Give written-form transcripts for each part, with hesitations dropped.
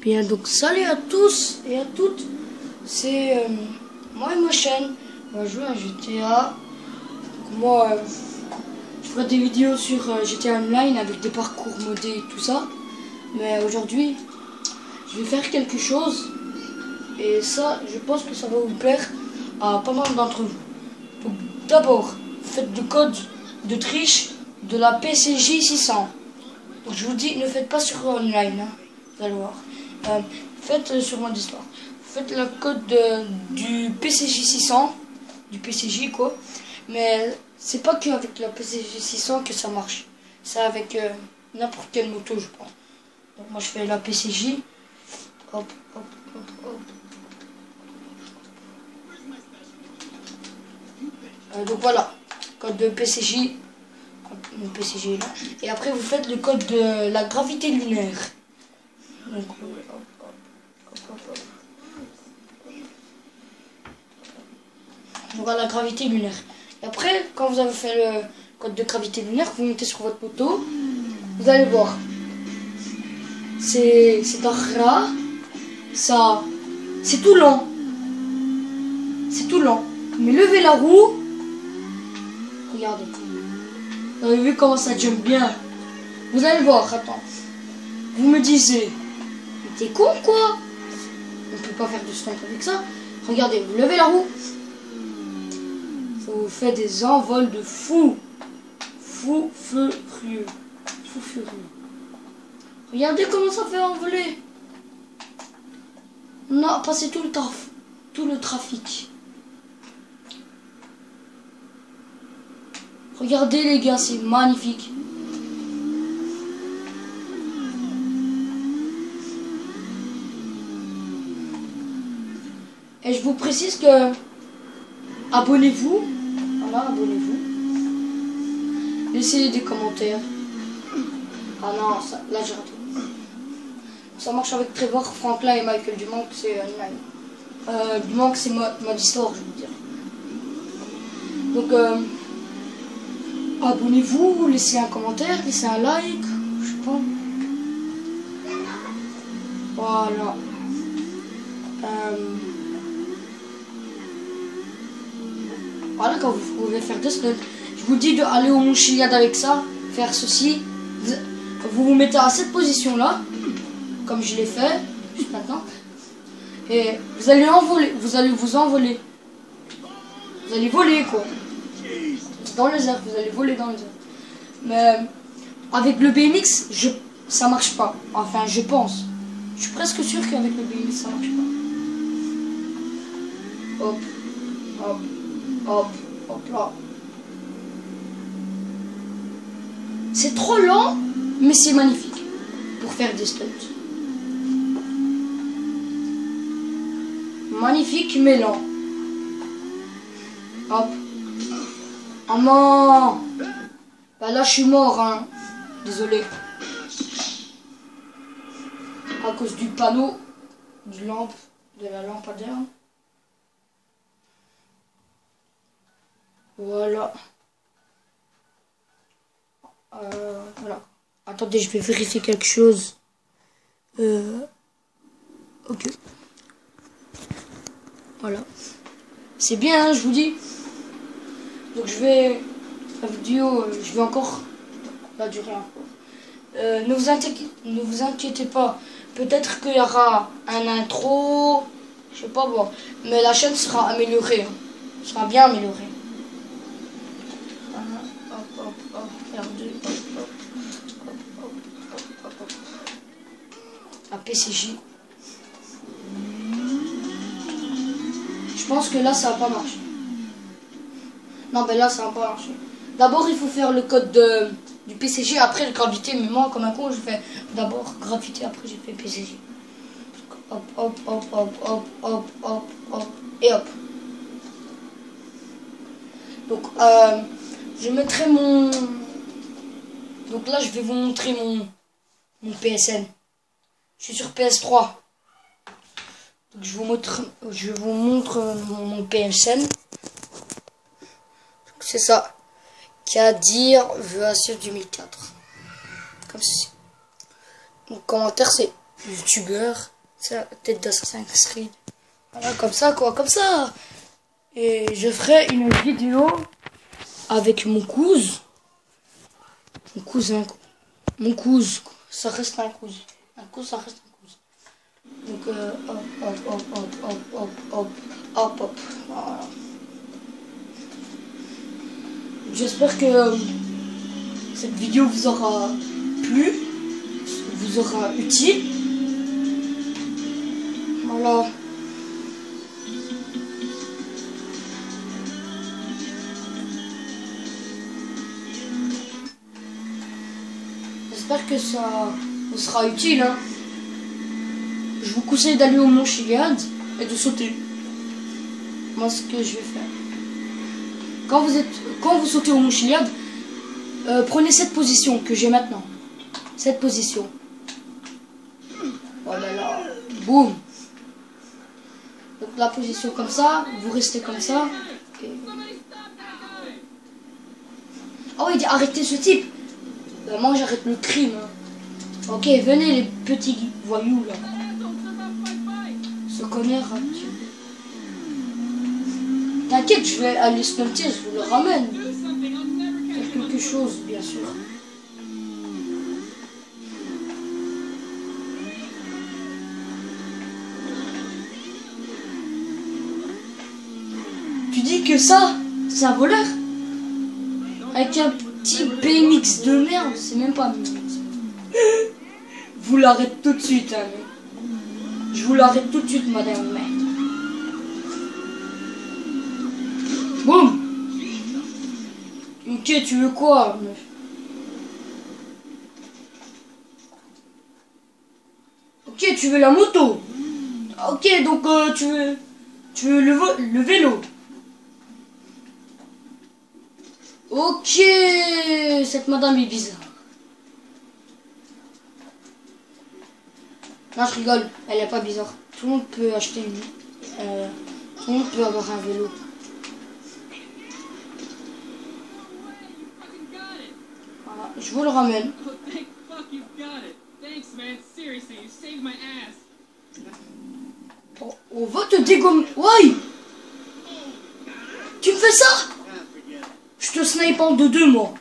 Bien, donc salut à tous et à toutes, c'est moi et ma chaîne, on va jouer à GTA. Donc, moi, je ferai des vidéos sur GTA Online avec des parcours modés et tout ça. Mais aujourd'hui, je vais faire quelque chose et ça, je pense que ça va vous plaire à pas mal d'entre vous. Donc d'abord, faites le code de triche de la PCJ 600. Donc je vous dis, ne faites pas sur online, hein, vous allez voir. Faites sur mode histoire. Faites le code du PCJ 600, du PCJ quoi. Mais c'est pas qu'avec la PCJ 600 que ça marche. C'est avec n'importe quelle moto, je pense. Donc moi je fais la PCJ. Hop, hop, hop, hop. Donc voilà, code de PCJ. Le PCJ est là. Et après vous faites le code de la gravité lunaire. Donc, voilà la gravité lunaire. Et après, quand vous avez fait le code de gravité lunaire, vous montez sur votre moto, vous allez voir. C'est ras, ça, c'est tout lent. C'est tout lent. Mais levez la roue. Regardez. Vous avez vu comment ça jump bien. Vous allez voir, attends. Vous me disiez, mais t'es con quoi? On peut pas faire de stunt avec ça. Regardez, vous levez la roue. Ça vous fait des envols de fou. Fou furieux. Fou furieux. Regardez comment ça fait envoler. On a passé tout le trafic. Regardez les gars, c'est magnifique. Et je vous précise que abonnez-vous. Voilà, abonnez-vous. Laissez des commentaires. Ah non, ça, là j'ai raté. Ça marche avec Trevor, Franklin et Michael. Du manque c'est online. Du manque c'est mode histoire, je veux dire. Donc abonnez-vous, laissez un commentaire, laissez un like, je sais pas. Voilà. Voilà, quand vous pouvez faire des stunts. Je vous dis d'aller au Mont Chiliad avec ça, faire ceci. Vous vous mettez à cette position là, comme je l'ai fait juste maintenant. Et vous allez envoler, vous allez vous envoler. Vous allez voler quoi. Dans les airs, vous allez voler dans les airs. Mais avec le BMX, ça marche pas. Enfin, je pense. Je suis presque sûr qu'avec le BMX, ça marche pas. Hop, hop, hop, hop là. C'est trop lent, mais c'est magnifique pour faire des stunts. Magnifique, mais lent. Hop. Oh non! Bah là, je suis mort, hein. Désolé. À cause du panneau, de la lampadaire. Voilà. Voilà. Attendez, je vais vérifier quelque chose. Ok. Voilà. C'est bien, hein, je vous dis. Donc la vidéo, je vais encore la durer encore. Ne vous inquiétez pas. Peut-être qu'il y aura un intro, je sais pas bon, mais la chaîne sera améliorée, hein. Sera bien améliorée. Hop, hop, hop, regardez, hop, hop, hop, hop, hop, hop. La PCJ. Je pense que là, ça va pas marcher. Non, ben là, ça va pas marcher. D'abord, il faut faire le code du PCJ, après le gravité. Mais moi, comme un con, je fais d'abord gravité, après j'ai fait PCJ. Hop, hop, hop, hop, hop, hop, hop, hop, et hop. Donc, je mettrai mon... Donc là, je vais vous montrer mon PSN. Je suis sur PS3. Donc, je vous montre mon PSN. C'est ça. Kadir VACF 2004. Comme ceci. Mon commentaire c'est youtubeur Ça, tête d'Assassin's Creed. Voilà, comme ça, quoi, comme ça. Et je ferai une vidéo avec mon cousin. Mon cousin. Mon cousin. Ça reste un cousin. Un cousin, ça reste un cousin. Donc, hop. Voilà. J'espère que cette vidéo vous aura plu, vous aura utile. Voilà. J'espère que ça vous sera utile. Hein. Je vous conseille d'aller au Mont Chiliad et de sauter. Moi, ce que je vais faire. Quand vous sautez au Mont Chiliad, prenez cette position que j'ai maintenant. Cette position. Voilà, là. Boum. Donc la position comme ça, vous restez comme ça. Et... Ah oui, arrêtez ce type. Ben, moi j'arrête le crime. Hein. Ok, venez les petits voyous là. Ce connard. Hein, t'inquiète, je vais aller smelter, je vous le ramène. Quelque chose, bien sûr. Tu dis que ça, c'est un voleur? Avec un petit BMX de merde, c'est même pas BMX. Vous l'arrêtez tout de suite, hein. Je vous l'arrête tout de suite, madame. Boum. Ok, tu veux quoi, meuf? Ok, tu veux la moto. Ok, donc tu veux le vélo. Ok, cette madame est bizarre. Non, je rigole, elle est pas bizarre. Tout le monde peut acheter une... tout le monde peut avoir un vélo. Voilà, je vous le ramène. On va te dégommer. Ouais. Tu me fais ça? Je te snipe en 2-2, moi.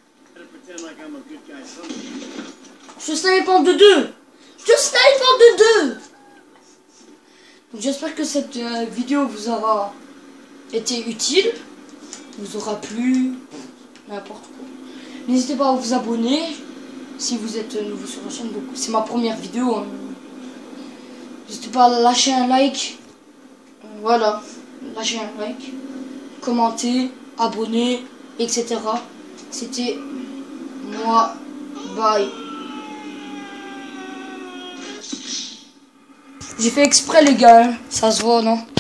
Je te snipe en 2-2. Je te snipe en 2-2. J'espère que cette vidéo vous aura été utile, vous aura plu, n'importe quoi. N'hésitez pas à vous abonner si vous êtes nouveau sur la chaîne. C'est ma première vidéo. Hein. N'hésitez pas à lâcher un like. Voilà, lâchez un like, commentez, abonnez, etc. C'était moi. Bye. J'ai fait exprès les gars, hein. Ça se voit, non?